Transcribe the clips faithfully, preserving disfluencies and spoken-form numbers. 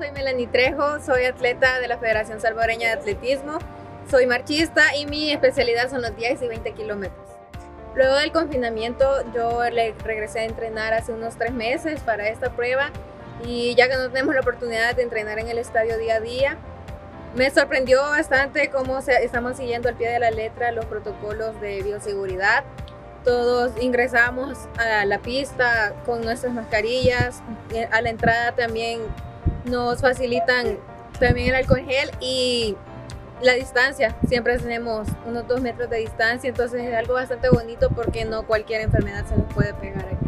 soy Melanie Trejo, soy atleta de la Federación Salvadoreña de Atletismo, soy marchista y mi especialidad son los diez y veinte kilómetros. Luego del confinamiento yo le regresé a entrenar hace unos tres meses para esta prueba y ya que no tenemos la oportunidad de entrenar en el estadio día a día, me sorprendió bastante cómo se, estamos siguiendo al pie de la letra los protocolos de bioseguridad. Todos ingresamos a la pista con nuestras mascarillas, a la entrada también nos facilitan también el alcohol gel y la distancia, siempre tenemos unos dos metros de distancia, entonces es algo bastante bonito porque no cualquier enfermedad se nos puede pegar aquí.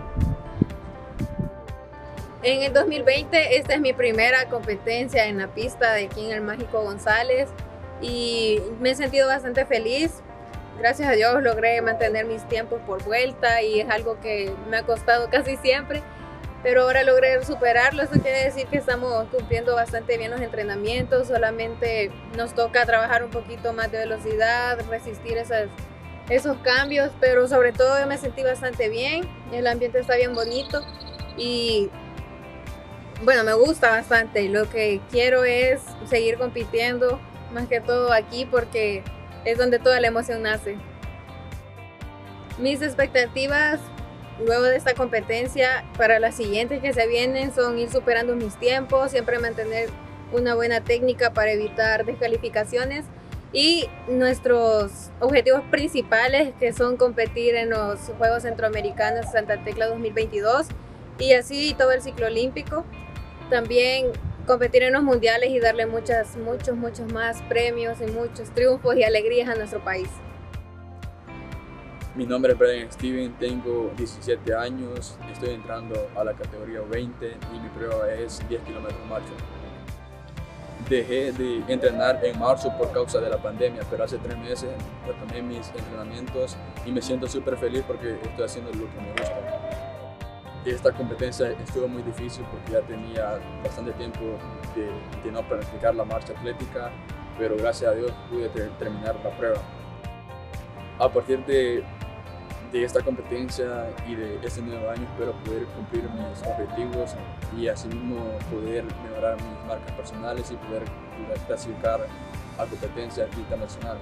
En el dos mil veinte esta es mi primera competencia en la pista de aquí en el Mágico González y me he sentido bastante feliz. Gracias a Dios logré mantener mis tiempos por vuelta y es algo que me ha costado casi siempre, pero ahora logré superarlo. Esto quiere decir que estamos cumpliendo bastante bien los entrenamientos, solamente nos toca trabajar un poquito más de velocidad, resistir esas, esos cambios, pero sobre todo yo me sentí bastante bien, el ambiente está bien bonito y bueno, me gusta bastante. Lo que quiero es seguir compitiendo, más que todo aquí porque es donde toda la emoción nace. Mis expectativas luego de esta competencia para las siguientes que se vienen son ir superando mis tiempos, siempre mantener una buena técnica para evitar descalificaciones y nuestros objetivos principales que son competir en los Juegos Centroamericanos Santa Tecla dos mil veintidós y así todo el ciclo olímpico. También competir en los mundiales y darle muchas, muchos, muchos más premios y muchos triunfos y alegrías a nuestro país. Mi nombre es Brian Steven, tengo diecisiete años, estoy entrando a la categoría veinte y mi prueba es diez kilómetros marcha. Dejé de entrenar en marzo por causa de la pandemia, pero hace tres meses retomé mis entrenamientos y me siento súper feliz porque estoy haciendo lo que me gusta. Esta competencia estuvo muy difícil porque ya tenía bastante tiempo de, de no practicar la marcha atlética, pero gracias a Dios pude ter terminar la prueba. A partir de, de esta competencia y de este nuevo año espero poder cumplir mis objetivos y asimismo poder mejorar mis marcas personales y poder, poder clasificar a competencias internacionales.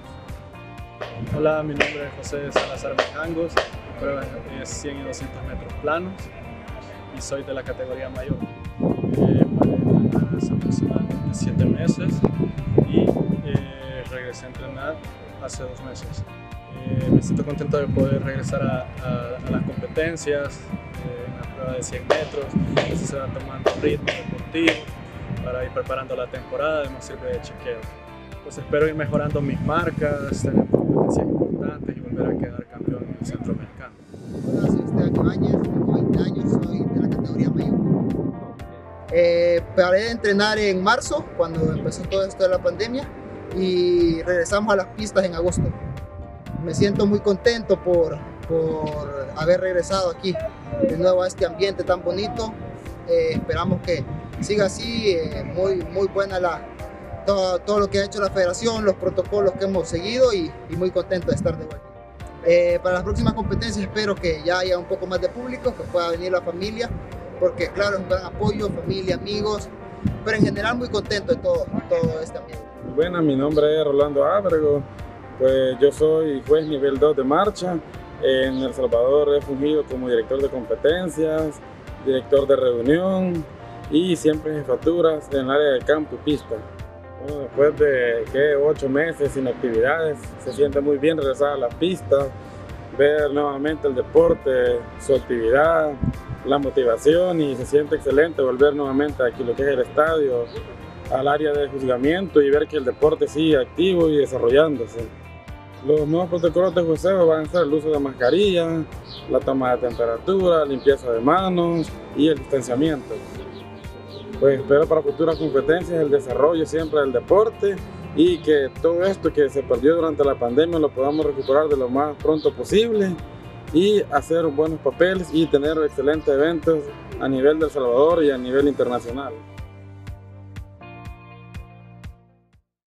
Hola, mi nombre es José Salazar Mijangos, mi prueba es cien y doscientos metros planos y soy de la categoría mayor. Eh, paré de entrenar hace aproximadamente siete meses y eh, regresé a entrenar hace dos meses. Eh, me siento contento de poder regresar a, a, a las competencias, eh, en la prueba de cien metros, entonces se va tomando ritmo deportivo para ir preparando la temporada, además sirve de chequeo. Pues espero ir mejorando mis marcas, tener competencias importantes y volver a quedar campeón en el centroamericano. Hola, soy Esteban Ibáñez, tengo veinte años, soy de la categoría mayor. Eh, paré de entrenar en marzo, cuando empezó todo esto de la pandemia, y regresamos a las pistas en agosto. Me siento muy contento por, por haber regresado aquí de nuevo a este ambiente tan bonito. Eh, esperamos que siga así, eh, muy, muy buena la, todo, todo lo que ha hecho la federación, los protocolos que hemos seguido y, y muy contento de estar de vuelta. Eh, para las próximas competencias espero que ya haya un poco más de público, que pueda venir la familia, porque claro, es un gran apoyo, familia, amigos, pero en general muy contento de todo, todo este ambiente. Bueno, mi nombre es Rolando Ábrego, pues yo soy juez nivel dos de marcha. En El Salvador he fungido como director de competencias, director de reunión y siempre jefaturas en el área de campo y pista. Bueno, después de ¿qué? ocho meses sin actividades, se siente muy bien regresar a la pista, ver nuevamente el deporte, su actividad, la motivación y se siente excelente volver nuevamente aquí lo que es el estadio, al área de juzgamiento y ver que el deporte sigue activo y desarrollándose. Los nuevos protocolos de juzgado van a ser el uso de mascarilla, la toma de temperatura, limpieza de manos y el distanciamiento. Pues espero para futuras competencias el desarrollo siempre del deporte y que todo esto que se perdió durante la pandemia lo podamos recuperar de lo más pronto posible y hacer buenos papeles y tener excelentes eventos a nivel de El Salvador y a nivel internacional.